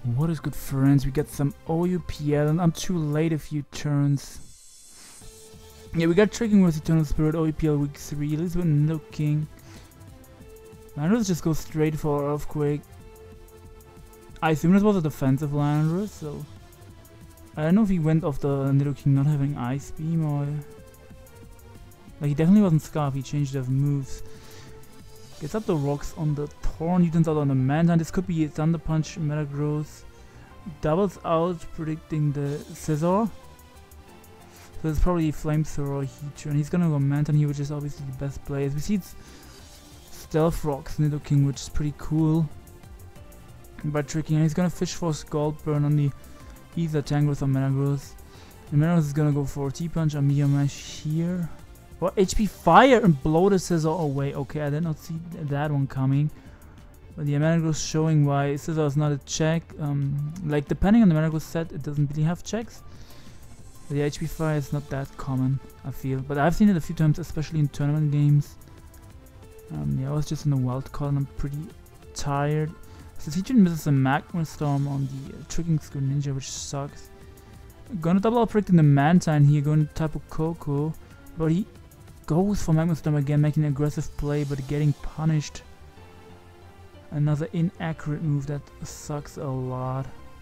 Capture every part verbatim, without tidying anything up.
What is good, friends? We get some O U P L and I'm too late a few turns. Yeah, we got Tricking with Eternal Spirit O U P L week three. At least we're looking. Landorus just goes straight for Earthquake. I assume this was a defensive Landorus, so I don't know if he went off the Nidoking not having Ice Beam or... Like, he definitely wasn't Scarf, he changed his moves. Gets up the rocks on the Torn, he turns out on the Mantine. This could be a Thunder Punch, Metagross. Doubles out, predicting the Scizor. So it's probably Flamethrower or Heatran. He's gonna go Mantine here, which is obviously the best play. As we see it's Stealth Rocks, Nidoking, which is pretty cool. By tricking, and he's gonna Fish Force Scald Burn on the either Tangrowth or Metagross. And Metagross is gonna go for T-Punch or Meteor Mash here. Or H P Fire and blow the Scizor away. Okay, I did not see th that one coming. But the Metagross showing why Scizor is not a check. Um, like, depending on the Metagross set, it doesn't really have checks. But the H P Fire is not that common, I feel. But I've seen it a few times, especially in tournament games. Um, yeah, I was just in the wild card and I'm pretty tired. So Heatran misses a Magma Storm on the uh, Tricking Greninja, which sucks. Gonna double out predicting the Mantine here, going to Tapu Koko. But he goes for Magma Storm again, making an aggressive play, but getting punished. Another inaccurate move that sucks a lot.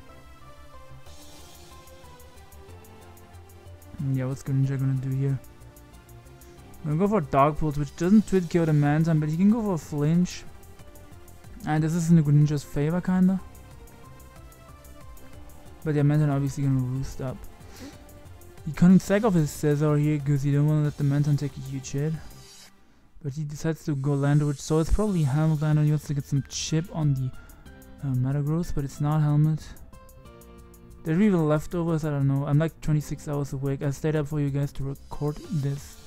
And yeah, what's Greninja gonna do here? I'm gonna go for Dark Pulse, which doesn't Twit K O the Mantine, but he can go for a Flinch. And this is in the Greninja's favor, kinda. But yeah, Mantine obviously gonna roost up. He couldn't sack off his Scizor here because he don't want to let the Mantine take a huge hit. But he decides to go Landorus, so it's probably Helmet Lander. He wants to get some chip on the uh, Metagross, but it's not Helmet. There are even leftovers, I don't know. I'm like twenty-six hours awake. I stayed up for you guys to record this.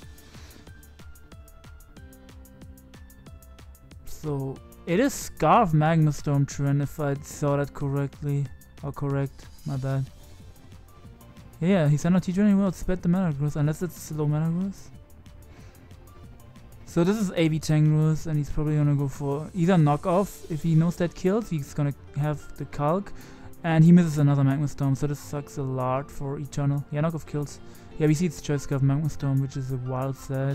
So it is Scarf Magma Storm trend, if I saw that correctly. Or correct, my bad. Yeah, he sent out Heatran, he will outsped the Metagross, unless it's slow Metagross. So this is A B Tangrowth, and he's probably gonna go for either knockoff. If he knows that kills, he's gonna have the Calc. And he misses another Magma Storm, so this sucks a lot for Eternal. Yeah, knockoff kills. Yeah, we see it's Choice Scarf Magma Storm, which is a wild sad.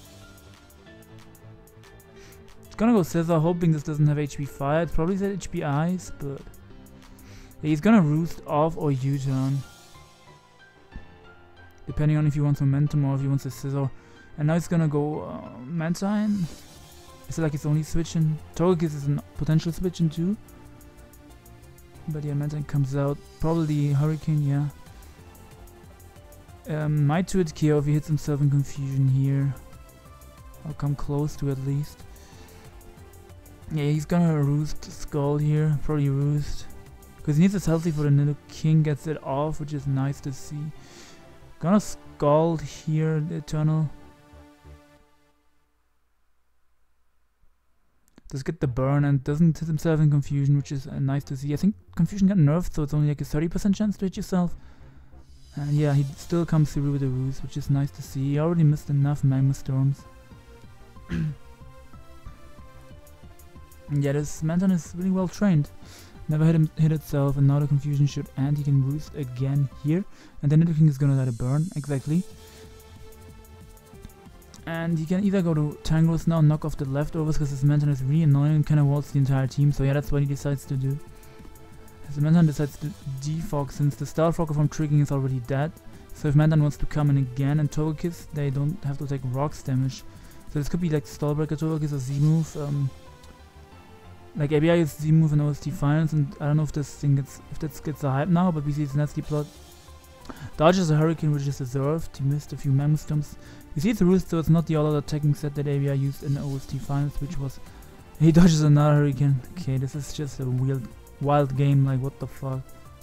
It's gonna go Scizor, hoping this doesn't have H P Fire. It probably said H P Ice, but yeah, he's gonna Roost off or U-turn, depending on if he wants Momentum or if he wants a Scizor. And now he's gonna go uh, Mantine. Is it like it's only switching? Togekiss is a potential switching too. But yeah, Mantine comes out. Probably Hurricane, yeah. Um, might Twit K O if he hits himself in Confusion here. I'll come close to at least. Yeah, he's gonna Roost Skull here. Probably Roost. Because he needs this healthy for the Nidoking, gets it off, which is nice to see. Gonna Scald here, the Eternal. Does get the burn and doesn't hit himself in Confusion, which is uh, nice to see. I think Confusion got nerfed, so it's only like a thirty percent chance to hit yourself. And yeah, he still comes through with a ruse, which is nice to see. He already missed enough Magma Storms. Yeah, this Mantine is really well trained. Never hit him hit itself, and now the Confusion should end. He can roost again here, and then Nidoking is gonna let it burn, exactly. And he can either go to Tangrowth now, knock off the leftovers, because his Mantine is really annoying and kind of walls the entire team, so yeah, that's what he decides to do. His Mantine decides to defog, since the Stealth Rocker from Tricking is already dead. So if Mantine wants to come in again and Togekiss, they don't have to take rocks damage. So this could be like Stallbreaker Togekiss or Z-move. Um, like A B I is Z-move and O S T Finals, and I don't know if this thing gets if that gets a hype now, but we see it's Nasty Plot. Dodges a Hurricane, which is deserved. He missed a few Magma Storms. You see it's a Roost, so it's not the all-out attacking set that A B I used in the O S T Finals, which was... He dodges another Hurricane. Okay, this is just a wild, wild game, like what the fuck.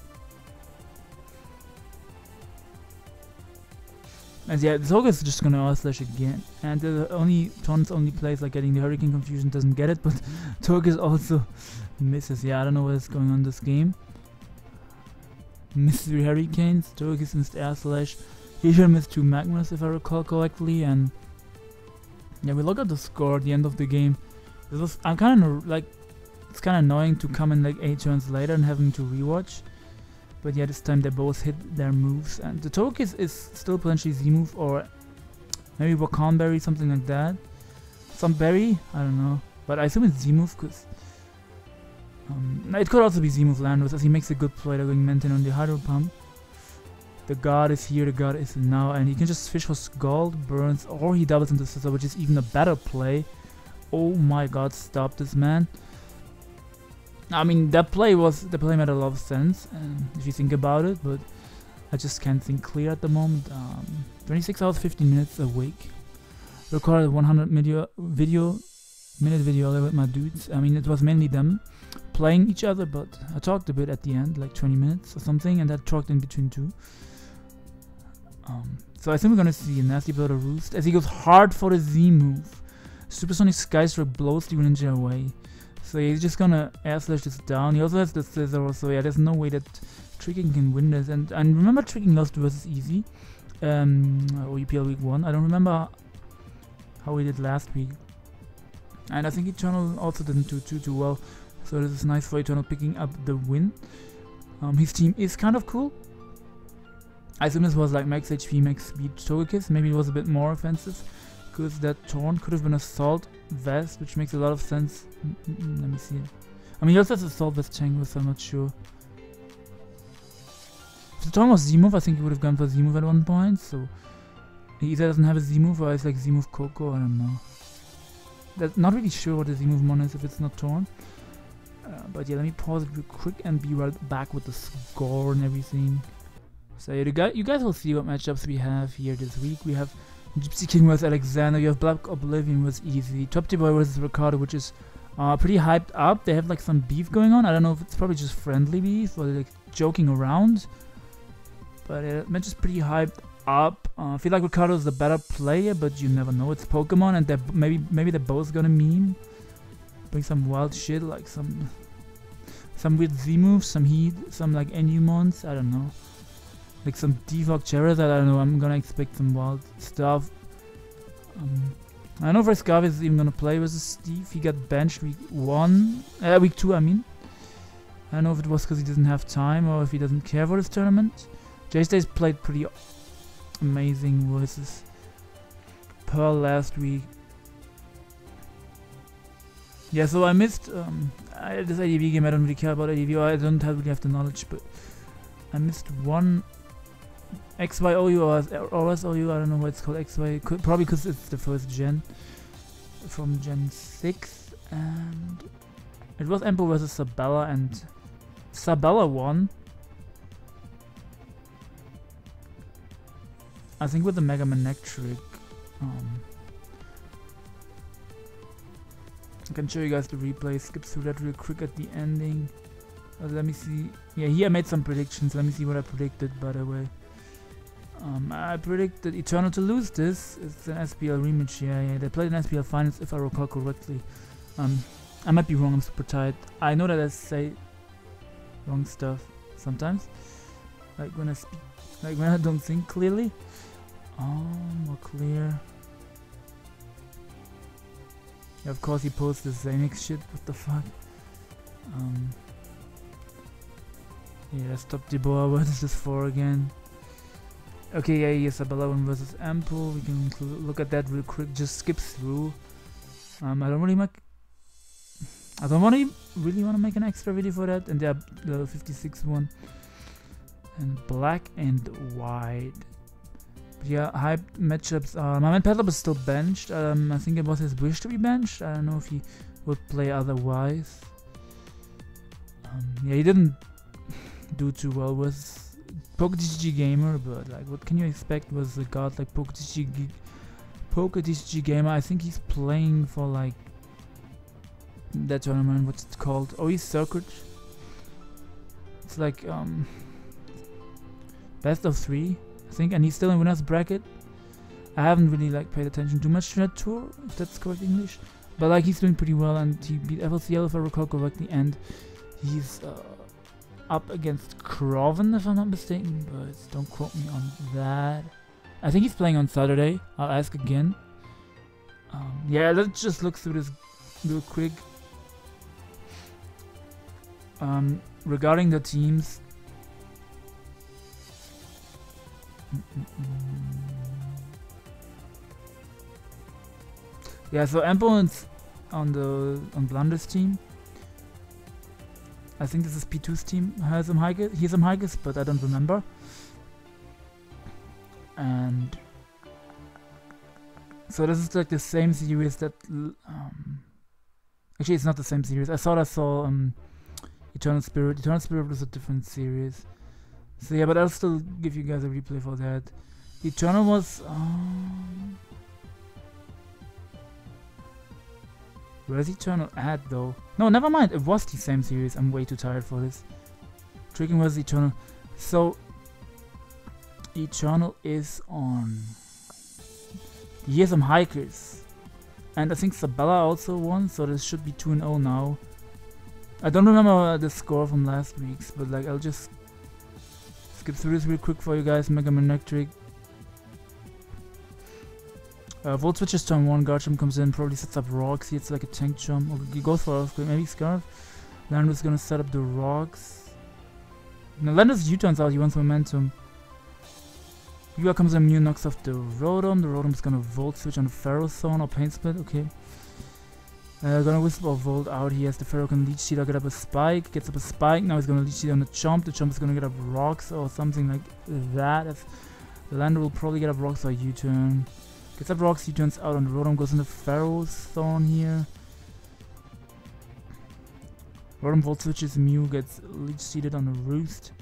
And yeah, Togekiss is just gonna R-slash again. And the only Tons only plays like getting the Hurricane Confusion doesn't get it, but Togekiss also misses. Yeah, I don't know what is going on in this game. Missed three Hurricanes, Togekiss missed Air Slash. He should miss two Magmas if I recall correctly, and yeah, we look at the score at the end of the game. This was I'm kind of like it's kind of annoying to come in like eight turns later and having to rewatch. But yeah, this time they both hit their moves, and the Togekiss is still potentially Z-move or maybe Wakan Berry, something like that. Some berry, I don't know, but I assume it's Z-move because um, it could also be Z-move Landorus as he makes a good play. They're going maintain on the Hydro Pump. The God is here, the God is now, and he can just fish for Scald, Burns, or he doubles into Scissor, which is even a better play. Oh my God, stop this man. I mean, that play was, the play made a lot of sense, and if you think about it, but I just can't think clear at the moment. Um, twenty-six hours, fifteen minutes awake. Recorded one hundred video, video, minute video with my dudes. I mean, it was mainly them playing each other, but I talked a bit at the end, like twenty minutes or something, and I talked in between too. Um, so I think we're gonna see a Nasty Blow to Roost as he goes hard for the Z move. Supersonic Sky Stroke blows the Ninja away. So he's just gonna air slash this down. He also has the Scissor, so yeah, there's no way that Tricking can win this. And, and remember Tricking lost versus Easy, um, O U P L week one. I don't remember how we did last week. And I think Eternal also didn't do too too well. So this is nice for Eternal picking up the win. Um, his team is kind of cool. I assume this was like max H P, max speed Togekiss. Maybe it was a bit more offensive, because that Torn could have been Assault Vest, which makes a lot of sense. Mm -mm, let me see. I mean, he also has Assault Vest Changu, so I'm not sure. If the Torn was Z-move, I think he would have gone for Z-move at one point, so he either doesn't have a Z-move or it's like Z-move Coco, I don't know. That's not really sure what the Z-move mon is if it's not Torn. Uh, but yeah, let me pause it real quick and be right back with the score and everything. So yeah, you guys, you guys will see what matchups we have here this week. We have Gypsy King versus Alexander, you have Black Oblivion versus Easy, Top Tier Boy versus Ricardo, which is uh, pretty hyped up. They have like some beef going on. I don't know if it's probably just friendly beef or like joking around. But uh, match is pretty hyped up. Uh, I feel like Ricardo is the better player, but you never know. It's Pokemon, and they're maybe maybe they're both gonna meme, bring some wild shit like some some weird Z moves, some heat, some like Enumons. I don't know, like some Defog Charizard. I don't know. I'm gonna expect some wild stuff. Um, I know Frescavi is even gonna play versus Steve. He got benched week one, uh, week two. I mean, I don't know if it was because he doesn't have time or if he doesn't care for this tournament. J-Stays played pretty amazing versus Pearl last week. Yeah, so I missed um, I, this A D V game. I don't really care about A D V, or I don't have, really have the knowledge, but I missed one X Y O U or O S O U. I don't know what it's called. X Y, could, probably because it's the first gen from Gen six, and it was Empo versus Sabella, and Sabella won. I think with the Mega Manectric. Um, I can show you guys the replay, skip through that real quick at the ending. Uh, let me see. Yeah, here I made some predictions. Let me see what I predicted, by the way. Um, I predicted Eternal to lose this. It's an S P L rematch. Yeah, yeah. They played an S P L finals, if I recall correctly. Um, I might be wrong. I'm super tired. I know that I say wrong stuff sometimes. Like when I speak, like when I don't think clearly. Oh, more clear. Yeah, of course he posts the Xenix shit. What the fuck? Um. Yeah, let's stop Deboa. What is this for again? Okay, yeah, yes, Sabella versus Ample. We can look at that real quick. Just skip through. Um, I don't really make. I don't want to really want to make an extra video for that. And there, the fifty-six one. And black and white. But yeah, hyped matchups are. My man Petalop is still benched. Um, I think it was his wish to be benched. I don't know if he would play otherwise. Um, yeah, he didn't do too well with PokeTCG Gamer, but like, what can you expect with a god like PokeTCG PokeTCG Gamer? I think he's playing for like that tournament. What's it called? Oh, he's Circuit. It's like um best of three, I think, and he's still in winner's bracket. I haven't really like paid attention too much to that tour, if that's correct English, but like he's doing pretty well, and he beat F L C L if I recall correctly, and he's uh, up against Croven if I'm not mistaken, but don't quote me on that. I think he's playing on Saturday. I'll ask again. Um, yeah, let's just look through this real quick. Um, regarding the teams. Yeah, so Empo is on the on Blunder's team. I think this is P two's team. Has some hikers, he has some hikers, but I don't remember. And so this is like the same series that. Um, actually, it's not the same series. I thought I saw um, Eternal Spirit. Eternal Spirit was a different series. So yeah, but I'll still give you guys a replay for that. Eternal was. Um, Where's Eternal at though? No, never mind. It was the same series. I'm way too tired for this. Tricking was Eternal. So Eternal is on. He has some hikers. And I think Sabella also won, so this should be two and oh now. I don't remember the score from last week's, but like I'll just skip through this real quick for you guys. Mega Man Electric. Uh, Volt switches turn one, guard jump comes in, probably sets up rocks. He hits like a tank jump. Or he goes for earthquake, maybe Scarf. Landor's gonna set up the rocks. Now Landor's U-turns out, he wants momentum. Yuga comes in, Mew knocks off the Rotom. The Rotom's gonna Volt switch on the Pharaoh Zone or Pain Split, okay. Uh, gonna Whistle or Volt out. He has the Pharaoh can Leech Seed or get up a Spike. Gets up a Spike, now he's gonna Leech Seed on the Chomp. The Chomp is gonna get up rocks or something like that. If Landor will probably get up rocks or U-turn. Gets up rocks, he turns out on the Rotom, goes in the Pharaoh Zone here. Rotom Volt switches, Mew gets Leech Seeded on the Roost.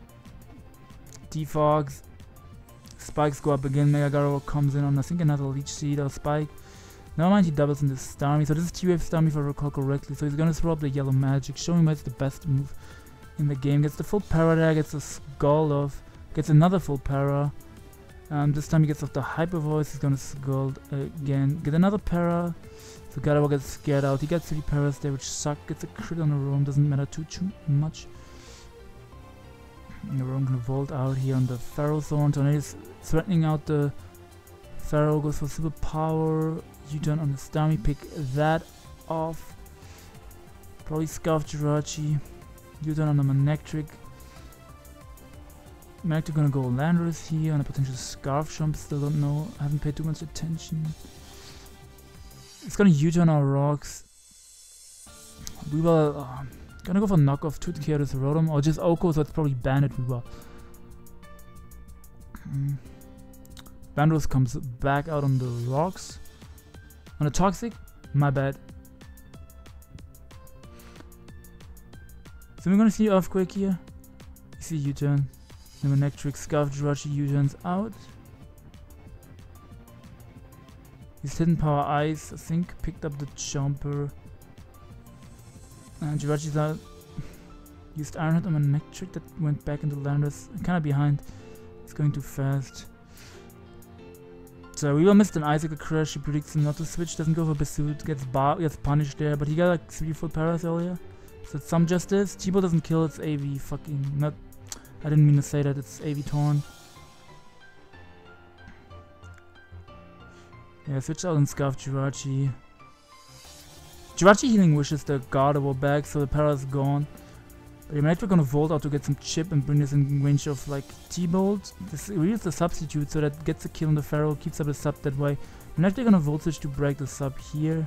Defogs. Spikes go up again, Mega Gardevoir comes in on I think another Leech Seed or Spike. Never mind, he doubles into Starmie, so this is T-Wave Starmie if I recall correctly, so he's gonna throw up the Yellow Magic, showing why it's the best move in the game. Gets the full Para there, gets a Skull off, gets another full Para. Um, this time he gets off the Hyper Voice, he's gonna Scald again, get another Para, so Gardevoir gets scared out, he gets three Paras there which suck, gets a crit on the Roam, doesn't matter too, too much. And the Roam can Volt out here on the Pharaoh Zone, Tornado is threatening out the Pharaoh, goes for Super Power, U-turn on the Starmie, pick that off, probably Scarf Jirachi, U-turn on the Manectric. Manectric gonna go Landorus here on a potential Scarf jump, still don't know, I haven't paid too much attention. It's gonna U-turn our rocks. We will uh, gonna go for knockoff Tootkie out of the Rotom, or just Oko, so it's probably Bandit Weaver. Mm. Bandros comes back out on the rocks. On a Toxic? My bad. So we're gonna see Earthquake here. You see U-turn. The Manectric, Scarf Jirachi U-turns out. His Hidden Power Ice, I think, picked up the Jumper. And Jirachi's out. Used Iron Head on Manectric that went back into Landorus. Kinda behind. He's going too fast. So we will miss an Icicle Crush. He predicts him not to switch. Doesn't go for Pursuit. Gets bar gets punished there. But he got like three full Paras earlier. So it's some justice. Chibo doesn't kill. It's A V fucking not. I didn't mean to say that. It's A V Torn. Yeah, switch out and Scarf Jirachi. Jirachi healing wishes the Gardevoir back, so the Para's gone. But the Manectric gonna Volt out to get some chip and bring this in range of like T-Bolt. This really is the substitute, so that gets a kill on the Pharaoh, keeps up the sub that way. Manectric gonna Volt switch to break the sub here.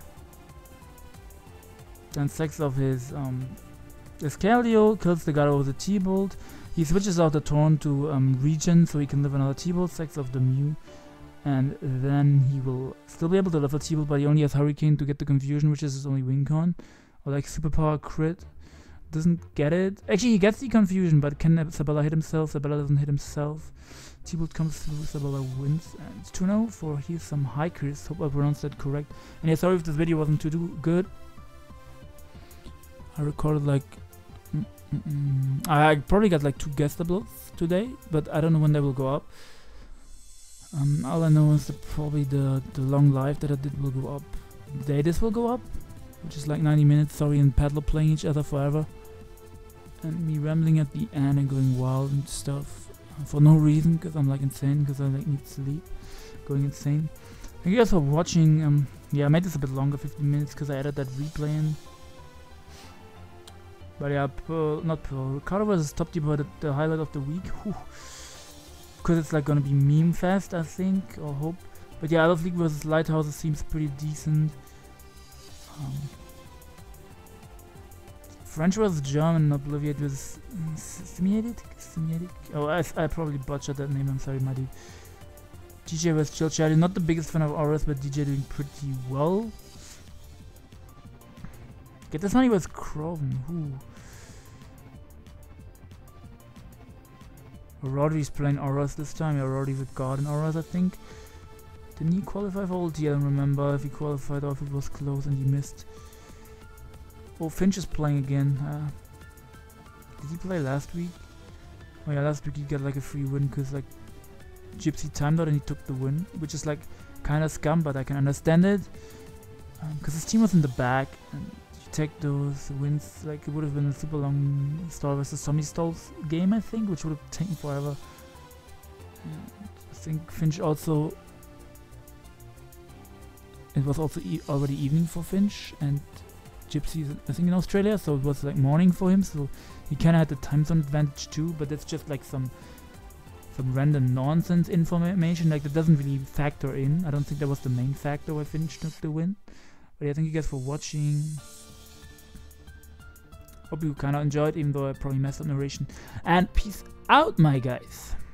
Then sacks off his um Escalio, kills the Gardevoir with a T-Bolt. He switches out the Torn to um, Regen, so he can live another T-Bolt, sacks off the Mew. And then he will still be able to live a T-Bolt, but he only has Hurricane to get the Confusion, which is his only win con. Or like Superpower Crit. Doesn't get it. Actually, he gets the Confusion, but can Sabella hit himself? Sabella doesn't hit himself. T-Bolt comes through, Sabella wins. And it's two oh for here's some hikers. Hope I pronounced that correct. And yeah, sorry if this video wasn't too, too good. I recorded like... Mm -mm -mm. I probably got like two guest uploads today, but I don't know when they will go up. Um, all I know is that probably the, the long live that I did will go up. The day this will go up, which is like ninety minutes, sorry, and Paddler playing each other forever. And me rambling at the end and going wild and stuff. Uh, for no reason, because I'm like insane, because I like need sleep. Going insane. Thank you guys for watching. Um, yeah, I made this a bit longer, fifteen minutes, because I added that replay in. But yeah, Pearl, not Pearl. Ricardo versus Top Deep were the, the highlight of the week. Because it's like gonna be meme fest, I think, or hope. But yeah, Love League versus Lighthouses seems pretty decent. Um, French versus German, Obliviate versus Simiatic? Simiatic? Oh, I, I probably butchered that name, I'm sorry, my dude. D J versus Chill Charlie, not the biggest fan of Auras, but D J doing pretty well. Get this money was Croven, who? Rodri's playing Auras this time, yeah, Rodri with Garden Auras, I think. Didn't he qualify for ulti? I don't remember if he qualified or if it was close and he missed. Oh, Finch is playing again. Uh, did he play last week? Oh yeah, last week he got like a free win because like Gypsy timed out and he took the win, which is like kind of scum, but I can understand it. Because um, his team was in the back and you take those wins, like it would have been a super long Star versus Zombie Stalls game, I think, which would have taken forever. Yeah, I think Finch also... It was also e already evening for Finch and Gypsy is, I think, in Australia, so it was like morning for him, so he kinda had the time zone advantage too, but that's just like some some random nonsense information, like that doesn't really factor in. I don't think that was the main factor why Finch took the win. But yeah, thank you guys for watching. Hope you kinda enjoyed, even though I probably messed up narration. And peace out, my guys!